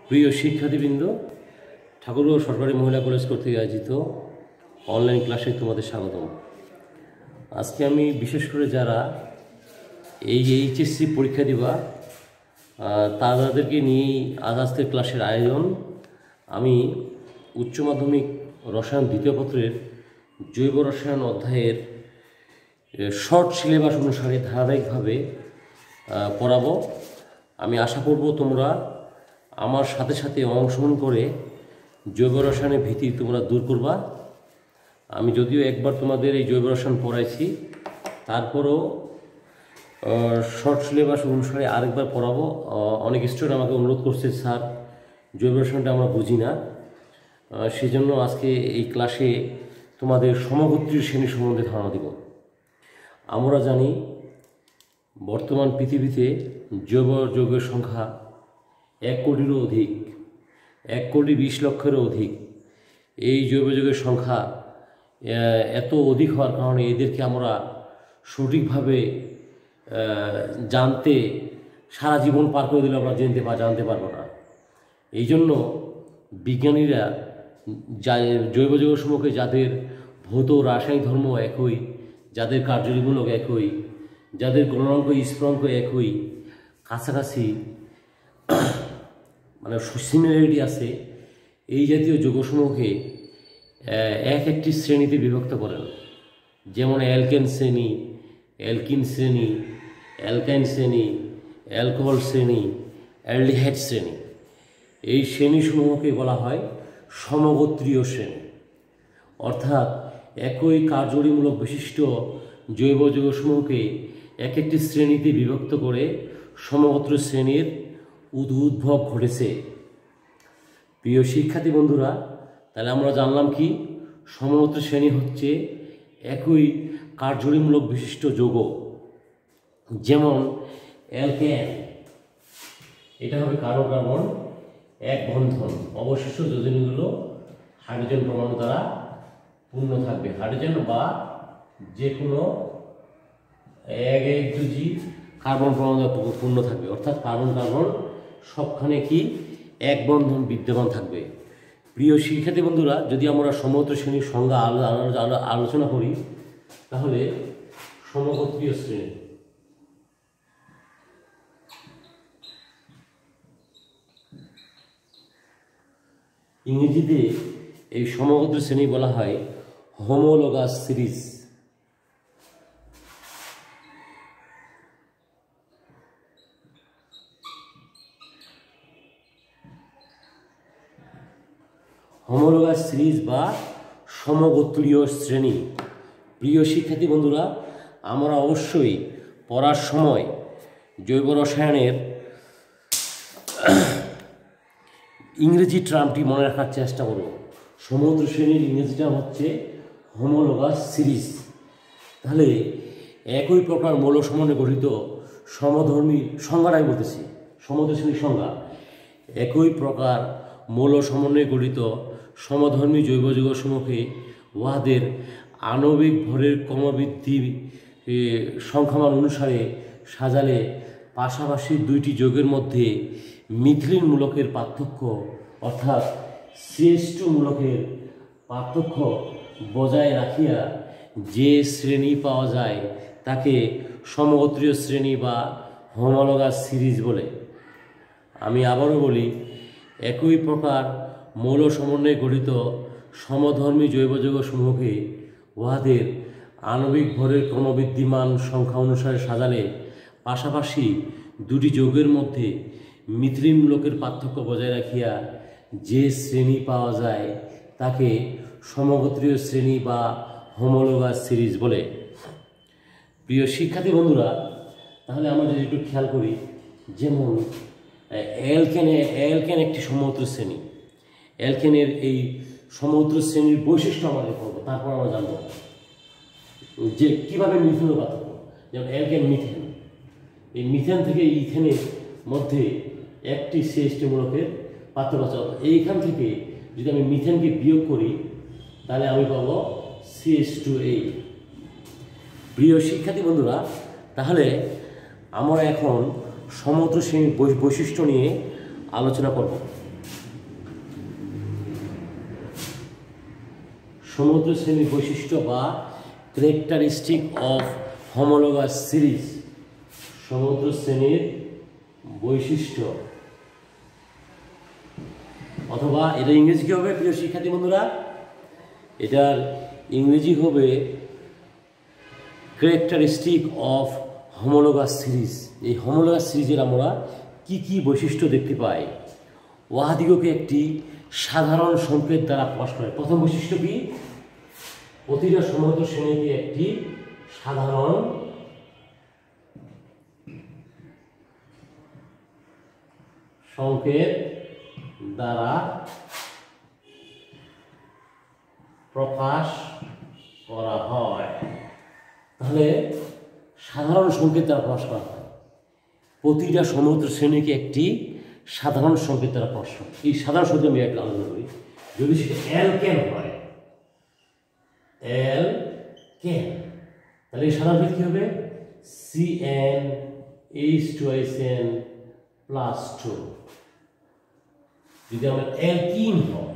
প্রিয় শিক্ষার্থীবৃন্দ, ঠাকুরগাঁও সরকারি মহিলা কলেজ কর্তৃক আয়োজিত অনলাইন ক্লাসে তোমাদের স্বাগতম। আজকে আমি বিশেষ করে যারা এই এইচএসসি পরীক্ষা দিবা তাদেরকে নিয়েই আজকের ক্লাসের আয়োজন। আমি উচ্চ মাধ্যমিক রসায়ন দ্বিতীয় পত্রের জৈব রসায়ন অধ্যায়ের শর্ট সিলেবাস অনুসারে ধারাবাহিকভাবে পড়াবো। আমি আশা করব তোমরা আমার সাথে সাথে অংশগ্রহণ করে জৈব রসায়নের ভীতি তোমরা দূর করবা। আমি যদিও একবার তোমাদের এই জৈব রসায়ন পড়াইছি, তারপরও শর্ট সিলেবাস অনুসারে আরেকবার পড়াবো। অনেক স্টুডেন্ট আমাকে অনুরোধ করছে, স্যার জৈব রসায়নটা আমরা বুঝি না, সেজন্য আজকে এই ক্লাসে তোমাদের সমগোত্রীয় শ্রেণী সম্বন্ধে ধারণা দেব। আমরা জানি বর্তমান পৃথিবীতে জৈব যৌগের সংখ্যা 1 কোটিরও অধিক, 1,20,00,000-এরও অধিক। এই জৈব যৌগের সংখ্যা এত অধিক হওয়ার কারণে এদেরকে আমরা সঠিকভাবে জানতে সারা জীবন পার করে দিলে আমরা জানতে পারবো না। এই জন্য বিজ্ঞানীরা জৈব যৌগসমূহকে, যাদের ভৌত রাসায়নিক ধর্ম একই, যাদের কার্যমূলক একই, যাদের গলনাঙ্ক স্ফুটনাঙ্ক একই, কাছাকাছি মানে সিমিলারিটি আছে, এই জাতীয় যৌগসমূহকে একটি শ্রেণীতে বিভক্ত করেন। যেমন অ্যালকেন শ্রেণী, অ্যালকিন শ্রেণী, অ্যালকাইন শ্রেণী, অ্যালকোহল শ্রেণী, অ্যালডিহাইড শ্রেণী। এই শ্রেণীসমূহকে বলা হয় সমগোত্রীয় শ্রেণী। অর্থাৎ একই কার্যমূলক বিশিষ্ট জৈব যৌগসমূহকে একটি শ্রেণীতে বিভক্ত করে সমগোত্র শ্রেণীর উদ্ভব ঘটেছে। প্রিয় শিক্ষার্থী বন্ধুরা, তাহলে আমরা জানলাম কি, সমগোত্র শ্রেণী হচ্ছে একই কার্যমূলক বিশিষ্ট যৌগ। যেমন অ্যালকেন, এটা হবে কার্বন কার্বন এক বন্ধন, অবশিষ্ট যোজনীগুলো হাইড্রোজেন পরমাণু দ্বারা পূর্ণ থাকবে। হাইড্রোজেন বা যে কোনো দুজি কার্বন পরমাণু দ্বারা পূর্ণ থাকবে, অর্থাৎ কার্বন কার্বন সবখানে কি এক বন্ধন বিদ্যমান থাকবে। প্রিয় শিক্ষার্থী বন্ধুরা, যদি আমরা সমগোত্র শ্রেণীর সংজ্ঞা আলোচনা করি, তাহলে সমগোত্রীয় শ্রেণী ইংরেজিতে এই সমগোত্র শ্রেণী বলা হয় হোমোলোগাস সিরিজ। হোমোলোগাস সিরিজ বা সমগোত্রীয় শ্রেণী। প্রিয় শিক্ষার্থী বন্ধুরা, আমরা অবশ্যই পড়ার সময় জৈব রসায়নের ইংরেজি টার্মটি মনে রাখার চেষ্টা করব। সমগোত্র শ্রেণীর ইংরেজি টার্ম হচ্ছে হোমোলোগাস সিরিজ। তাহলে একই প্রকার মৌল সমন্বয়ে গঠিত সমধর্মী সংজ্ঞাটাই বলতেছি, সমগোত্র শ্রেণীর সংজ্ঞা। একই প্রকার মৌল সমন্বয়ে গঠিত সমধর্মী জৈব যৌগসমূহকে উহাদের আণবিক ভরের ক্রমবৃদ্ধি সংখ্যামান অনুসারে সাজালে পাশাপাশি দুইটি যৌগের মধ্যে মিথিলিন মূলকের পার্থক্য, অর্থাৎ CH2 মূলকের পার্থক্য বজায় রাখিয়া যে শ্রেণী পাওয়া যায় তাকে সমগোত্রীয় শ্রেণী বা হোমোলোগাস সিরিজ বলে। আমি আবারও বলি, একই প্রকার মৌল সমন্বয়ে গঠিত সমধর্মী জৈব যৌগসমূহকে উহাদের আণবিক ভরের ক্রমবৃদ্ধিমান সংখ্যা অনুসারে সাজালে পাশাপাশি দুটি যৌগের মধ্যে মিথিলিন মূলকের পার্থক্য বজায় রাখিয়া যে শ্রেণী পাওয়া যায় তাকে সমগোত্রীয় শ্রেণী বা হোমোলোগাস সিরিজ বলে। প্রিয় শিক্ষার্থী বন্ধুরা, তাহলে আমরা যদি একটু খেয়াল করি, যেমন অ্যালকেন একটি সমগোত্র শ্রেণী। অ্যালকেনের এই সমগোত্র শ্রেণীর বৈশিষ্ট্য আমাদের পড়বো, তারপর আমরা জানবো যে কীভাবে মিথেনের পার্থক্য। যেমন অ্যালকেন মিথেন, এই মিথেন থেকে ইথেনের মধ্যে একটি CH2 মূলকের পার্থক্য আছে। এইখান থেকে যদি আমি মিথেনকে বিয়োগ করি তাহলে আমি পাবো CH2A। প্রিয় শিক্ষার্থী বন্ধুরা, তাহলে আমরা এখন সমগোত্র শ্রেণীর বৈশিষ্ট্য নিয়ে আলোচনা করব। সমুদ্র শ্রেণীর বৈশিষ্ট্য বা ক্যারেক্টারিস্টিক অফ হোমোলোগাস সিরিজ। সমুদ্র শ্রেণীর বৈশিষ্ট্য, অথবা এটা ইংরেজি কী হবে প্রিয় শিক্ষার্থী বন্ধুরা? এটার ইংরেজি হবে ক্যারেক্টারিস্টিক অফ হোমোলোগাস সিরিজ। এই হোমোলোগাস সিরিজের আমরা কি কি বৈশিষ্ট্য দেখতে পাই? উহাদিগকে একটি সাধারণ সংকেত দ্বারা প্রকাশ করে। প্রথম বৈশিষ্ট্য কি? প্রতিটা সমুদ্র শ্রেণীতে একটি সাধারণ সংকেত দ্বারা প্রকাশ করা হয়। তাহলে সাধারণ সংকেত দ্বারা প্রকাশ করা হয়, প্রতিটা সমুদ্র শ্রেণীকে একটি সাধারণ সংকেত দ্বারা প্রকাশ হয়। এই সাধারণ সংকেত আমি একটা আলোচনা করি। যদি সেটা অ্যালকেন হয়, অ্যালকেন, তাহলে এই সাধারণ সংকেত কী হবে? CnH2SN+2। যদি আমরা অ্যালকিন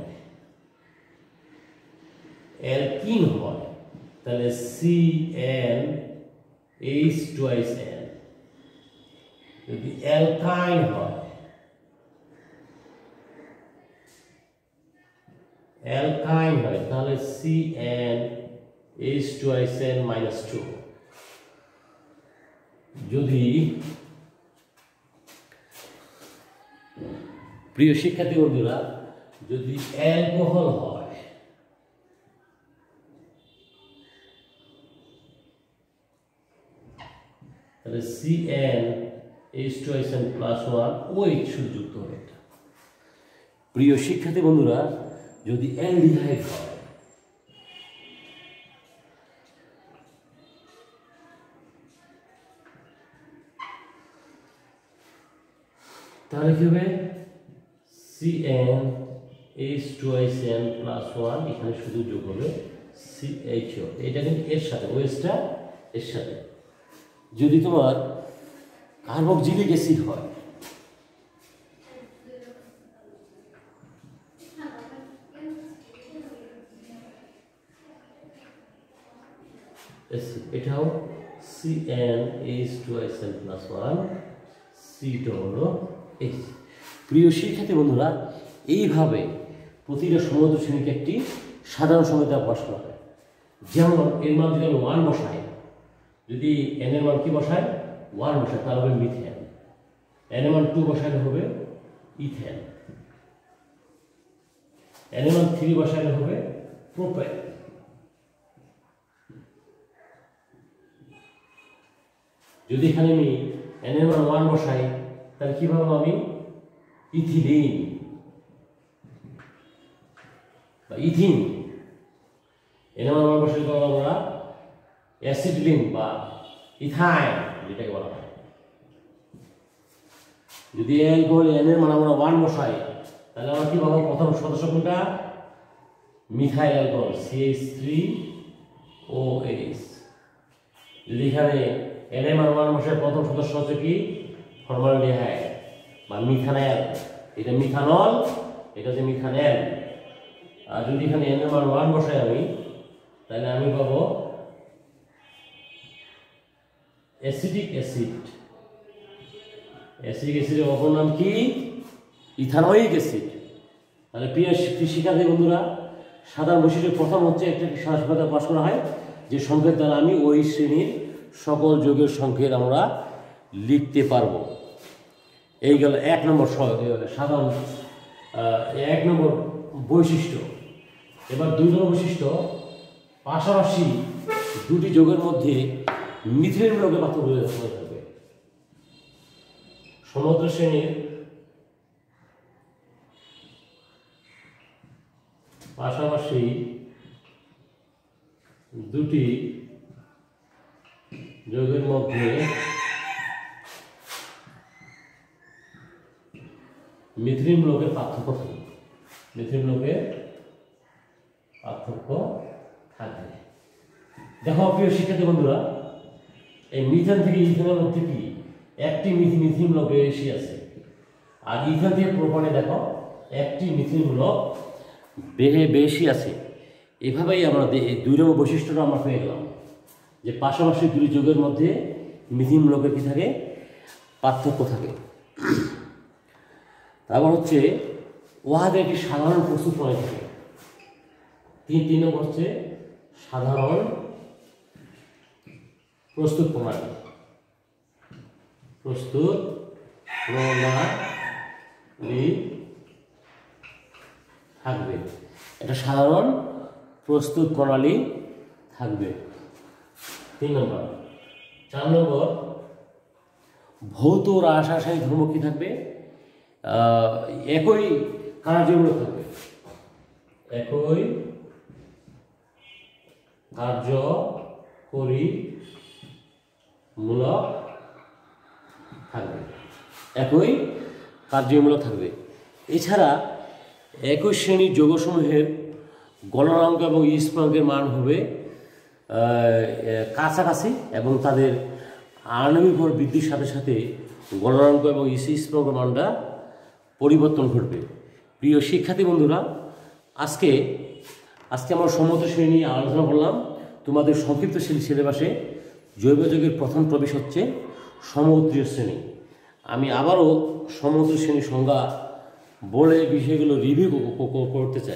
হয় তাহলে CnH2SN। যদি অ্যালকাইন হয়, তাহলে CnH2SN-2। যদি প্রিয় শিক্ষার্থী বন্ধুরা, যদি অ্যালকোহল হয়, তাহলে CnH2SN+1 OH যুক্ত হবে। প্রিয় শিক্ষার্থী বন্ধুরা, যদি অ্যালডিহাইড হয়, তাহলে কি হবে? CnH2SN+1, এখানে শুধু যোগ হবে CHO। এটা কিন্তু এর সাথে, ওএসটা এর সাথে। যদি তোমার কার্বক্সিলিক অ্যাসিড হয়, এটাও CnH2SN+1, সিটা হলো H। প্রিয় শিক্ষার্থী বন্ধুরা, এইভাবে প্রতিটা সমুদ্র শ্রেণীকে একটি সাধারণ সংকেত দ্বারা প্রকাশ করা হয়। যেমন এর মান যদি আমি 1 বসাই, যদি n এর মান কি বসায়? 1 বসায়, তাহলে হবে মিথেন। n এর মান 2 বসাইলে হবে ইথেন। n এর মান 3 বসাইলে হবে প্রোপেন। যদি এখানে আমি n এর মান 1 বসাই, তাহলে কি পাবো আমি? ইথিলিন বা ইথিন। n এর মান 1 বসাইলে পাবো আমরা অ্যাসিডলিন বা ইথাইন, যেটাকে বলা হয়। যদি অ্যালকোহল n এর মান আমরা 1 বসাই, তাহলে আমরা কি পাবো? প্রথম সদস্য কোনটা? Methyl alcohol, CH3OH। যদি এখানে n এর মান 1 বসাই, প্রথম সদস্য হচ্ছে কি? ফর্মালডিহাইড বা মিথানল। এটা মিথানল, এটা হচ্ছে মিথানল। আর যদি এখানে n এর মান 1 বসাই আমি, তাহলে আমি পাবো অ্যাসিডিক অ্যাসিড। অ্যাসিডিক অ্যাসিডের অপর নাম কি? Ethanoic acid. তাহলে প্রিয় শিক্ষার্থী বন্ধুরা, সাধারণ বৈশিষ্ট্যের প্রথম হচ্ছে একটা সাধারণ সংকেত প্রকাশ করা হয়, যে সংকেত দ্বারা আমি ওই শ্রেণীর সকল যৌগের সংকেত আমরা লিখতে পারবো। এই গেল 1 নম্বর সাধারণ 1 নম্বর বৈশিষ্ট্য। এবার 2 নম্বর বৈশিষ্ট্য, পাশাপাশি দুটি যৌগের মধ্যে মিথিলিন যৌগের পার্থক্য হয়ে থাকবে। সমুদ্র শ্রেণীর পাশাপাশি দুটি যৌগের মধ্যে মিথিলিন যৌগের পার্থক্য থাকবে। মিথিলিন যৌগের পার্থক্য থাকবে। দেখো প্রিয় শিক্ষার্থী বন্ধুরা, এই মিথেন থেকে ইথেনের মধ্যে কি একটি মিথিলিন যৌগ বেশি আছে, আর ইথেন থেকে প্রোপানে দেখো একটি মিথিলিন যৌগ বেশি আছে। এভাবেই আমরা 2 নম্বর বৈশিষ্ট্যটা আমরা পেয়ে গেলাম যে পাশাপাশি দুটি যোগের মধ্যে মিথিমূলকের কী থাকে, পার্থক্য থাকে। তারপর হচ্ছে উহাদের একটি সাধারণ প্রস্তুত প্রণালী থাকে। 3 নম্বর হচ্ছে সাধারণ প্রস্তুত প্রণালী। প্রস্তুত প্রণালী থাকবে, এটা সাধারণ প্রস্তুত প্রণালী থাকবে। 3 নম্বর। 4 নম্বর ভৌত রাসায়নিক ধর্ম কি থাকবে, একই কার্যমূলক থাকবে, একই কার্যকরীমূলক থাকবে, একই কার্যমূলক থাকবে। এছাড়া একই শ্রেণীর যৌগসমূহের গলনাঙ্ক এবং স্ফুটনাঙ্কের মান হবে কাছাকাছি এবং তাদের আণবিক ভর বৃদ্ধির সাথে সাথে গলনাঙ্ক এবং স্ফুটনাঙ্কের মানটা পরিবর্তন ঘটবে। প্রিয় শিক্ষার্থী বন্ধুরা, আজকে আমরা সমুদ্র শ্রেণী নিয়ে আলোচনা করলাম। তোমাদের সংক্ষিপ্ত সিলেবাসে জৈব যৌগের প্রথম প্রবেশ হচ্ছে সমুদ্রীয় শ্রেণী। আমি আবারও সমুদ্র শ্রেণীর সংজ্ঞা বলে বিষয়গুলো রিভিউ করতে চাই।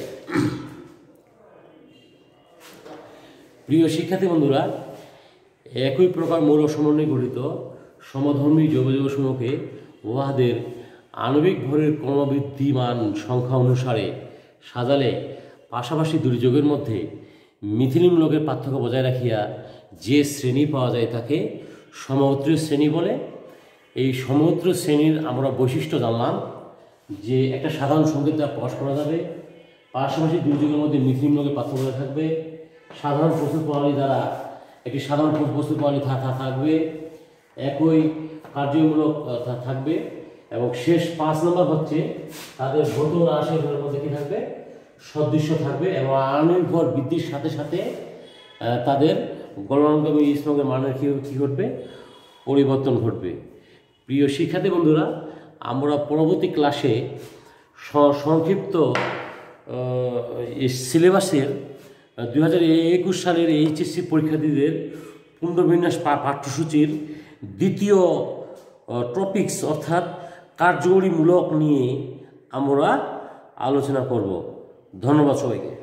প্রিয় শিক্ষার্থী বন্ধুরা, একই প্রকার মৌল সমন্বয়ে গঠিত সমধর্মী জৈব যৌগসমূহকে উহাদের আণবিক ভরের ক্রমবৃদ্ধিমান সংখ্যা অনুসারে সাজালে পাশাপাশি দুটি যৌগের মধ্যে মিথিলিমূলকের পার্থক্য বজায় রাখিয়া যে শ্রেণী পাওয়া যায় তাকে সমগোত্রীয় শ্রেণী বলে। এই সমগোত্রীয় শ্রেণীর আমরা বৈশিষ্ট্য জানলাম যে একটা সাধারণ সংকেত দ্বারা প্রকাশ করা যাবে, পাশাপাশি দুই যৌগের মধ্যে মিথিলিমূলকের পার্থক্য বজায় থাকবে, সাধারণ প্রস্তুত প্রণালী দ্বারা একটি সাধারণ প্রস্তুত প্রণালী থাকবে, একই কার্যমূলক থাকবে এবং শেষ 5 নম্বর হচ্ছে তাদের ভৌত রাসায়নিকের মধ্যে কী থাকবে, সদৃশ্য থাকবে এবং আণবিক ভর বৃদ্ধির সাথে সাথে তাদের গলনাঙ্ক এবং স্ফুটনাঙ্কের মানের কী ঘটবে, পরিবর্তন ঘটবে। প্রিয় শিক্ষার্থী বন্ধুরা, আমরা পরবর্তী ক্লাসে সংক্ষিপ্ত সিলেবাসের 2021 সালের এইচএসসি পরীক্ষার্থীদের পুনর্বিন্যাস পাঠ্যসূচির দ্বিতীয় টপিকস অর্থাৎ কার্যকরীমূলক নিয়ে আমরা আলোচনা করব। ধন্যবাদ সবাইকে।